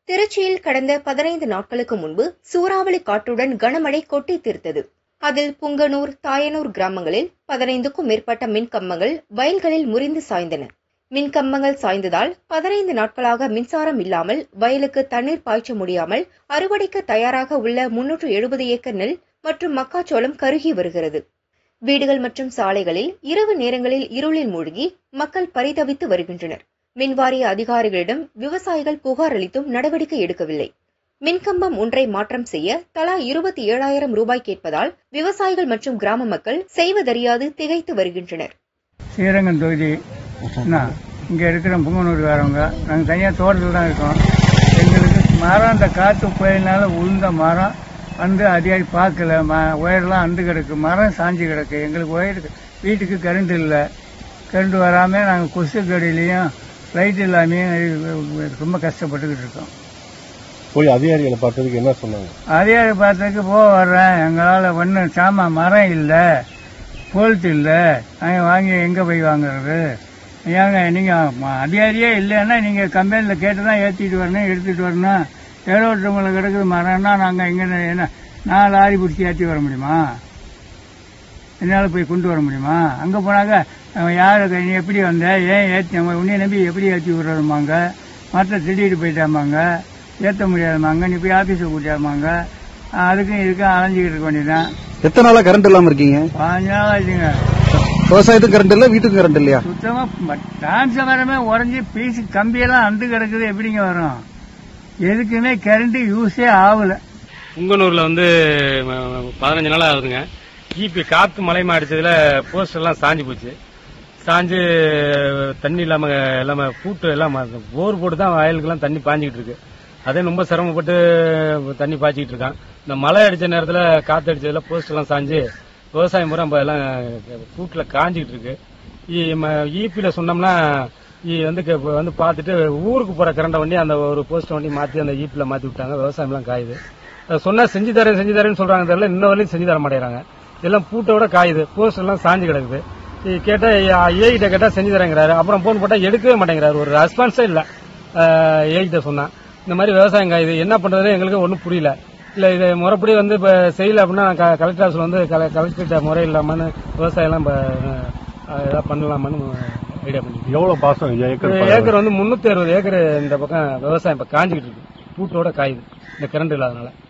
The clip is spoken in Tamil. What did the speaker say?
திருச்சியில் கடந்த 15 நாட்களுக்கு முன்பு சூறாவளி காற்றுடன் கனமழை கொட்டி தீர்த்தது. அதில் புங்கனூர், தாயனூர் கிராமங்களில் 15க்கும் மேற்பட்ட மின்கம்பங்கள் வயல்களில் முறிந்து சாய்ந்தன. மின்கம்பங்கள் சாய்ந்ததால் 15 நாட்களாக மின்சாரம் இல்லாமல் வயலுக்கு தண்ணீர் பாய்ச்ச முடியாமல் அறுவடைக்கு தயாராக உள்ள 370 ஏக்கர் நெல் மற்றும் மக்காச்சோளம் கருகி வருகிறது. வீடுகள் மற்றும் சாலைகளில் இரவு நேரங்களில் இருளில் மூழ்கி மக்கள் பரிதவித்து வருகின்றனர். மின்வாரிய அதிகாரிகளிடம் விவசாயிகள் புகார் அளித்தும் நடவடிக்கை எடுக்கவில்லை. மின்கம்பம் ஒன்றை மாற்றம் செய்ய தலா 27,000 ரூபாய் கேட்பதால் விவசாயிகள் மற்றும் கிராம மக்கள் செய்வதறியாது திகைத்து வருகின்றனர். ஸ்ரீரங்கம் தொகுதி இங்க இருக்கிற புங்கனூர்காரவங்க நாங்கள் தனியாக தோட்டத்தில் தான் இருக்கோம். எங்களுக்கு மரம் அந்த காற்று புயலினால உளுந்த மரம் வந்து அதிகாரி பார்க்கல, ஒயர்லாம் அந்து கிடக்கு, மரம் சாஞ்சி கிடக்கு. எங்களுக்கு ஒயர் வீட்டுக்கு கரண்ட் இல்லை. கரண்ட் வராமல் நாங்கள் கொசு கடையிலையும் லைட் இல்லாமையும் ரொம்ப கஷ்டப்பட்டுக்கிட்டு இருக்கோம். போய் அதிகாரிகளை பார்த்ததுக்கு என்ன சொன்னாங்க? அதிகாரி பார்த்ததுக்கு வர்றேன், எங்களால் ஒன்றும் சாமான் மரம் இல்லை, போல்ட் இல்லை, நாங்கள் வாங்கி எங்கே போய் வாங்குறது? ஏங்க நீங்கள் அதிகாரியே இல்லைன்னா நீங்கள் கம்பெனியில் கேட்டு தான் ஏற்றிட்டு வரணும், எடுத்துகிட்டு வரணும். ஏரோட்டவங்களை கிடக்குது மரம்னா நாங்கள் எங்கே என்ன 4 லாரி பிடிச்சி ஏற்றி வர முடியுமா? என்னால் போய் கொண்டு வர முடியுமா? அங்கே போனாக்க யாரு நீ எப்படி வந்த, ஏன் ஏற்றி உன்னைய நம்பி எப்படி ஏற்றி விடுறதுமாங்க, மற்ற திடீர்னு போயிட்டாமாங்க, ஏற்ற முடியாதுமாங்க, நீ போய் ஆஃபீஸை கூட்டியாமாங்க. அதுக்கும் இதுக்கும் அலைஞ்சிக்கிட்டு இருக்க வேண்டியதான். எத்தனை நாளா கரண்ட் இல்லாம இருக்கீங்க? 15 நாள் ஆச்சுங்க. விவசாயத்துக்கு கரண்ட் இல்ல, வீட்டுக்கு கரண்ட் இல்லையா? சுத்தமா டிரான்ஸ்ஃபார்மரமே உடஞ்சி பீஸ் கம்பியெல்லாம் அந்து கிடக்குது, எப்படிங்க வரும்? எதுக்குமே கரண்ட் யூஸே ஆகல. புங்கனூர்ல 15 நாள் ஆகுதுங்க. காத்து மலைமா அடிச்சதுல போஸ்ட் எல்லாம் சாஞ்சு போச்சு. சாஞ்சு தண்ணி இல்லாம எல்லாம பூட்டு எல்லாம் போர் போட்டு தான் வயலுக்கெல்லாம் தண்ணி பாஞ்சிக்கிட்டு இருக்கு. அதே ரொம்ப சிரமப்பட்டு தண்ணி பாய்ச்சிக்கிட்டு இருக்கான். இந்த மழை அடிச்ச நேரத்துல காத்து அடிச்சதுல போஸ்ட் எல்லாம் சாஞ்சு விவசாயம் பூரா எல்லாம் பூட்டுல காஞ்சிக்கிட்டு இருக்கு. ஈபியில சொன்னோம்னா வந்து பார்த்துட்டு ஊருக்கு போற கரண்ட வண்டி அந்த ஒரு போஸ்ட் வண்டி மாத்தி அந்த ஈபில மாத்தி விட்டாங்க. விவசாயம் எல்லாம் காயுது. சொன்னா செஞ்சு தரேன்னு சொல்றாங்க, தெரியல இன்ன வரையும் செஞ்சு தர மாட்டேங்கிறாங்க. எல்லாம் பூட்டோட காயுது, போஸ்ட் எல்லாம் சாஞ்சு கிடக்குது. கேட்டா ஏகிட்ட கேட்டா செஞ்சு தரேங்கிறாரு. அப்புறம் போன் போட்டா எடுக்கவே மாட்டேங்கிறாரு. ஒரு ரெஸ்பான்ஸே இல்ல. ஏகிட்ட சொன்னா இந்த மாதிரி விவசாயம் காயுது, என்ன பண்றது எங்களுக்கு ஒன்னும் புரியல. இல்ல இது முறைப்படி இப்ப செய்யல அப்படின்னா கலெக்டர் ஆஃபீஸ்ல கலெக்டர்கிட்ட முறை இல்லாமன்னு விவசாயம் எல்லாம் ஏதாவது பண்ணலாமான்னு ஐடியா பண்ணி. எவ்வளவு பாசம்? ஏக்கர் 360 ஏக்கர் இந்த பக்கம் விவசாயம் இப்ப காஞ்சிக்கிட்டு இருக்கு. பூட்டோட காயுது இந்த கரண்ட் இல்லாதனால.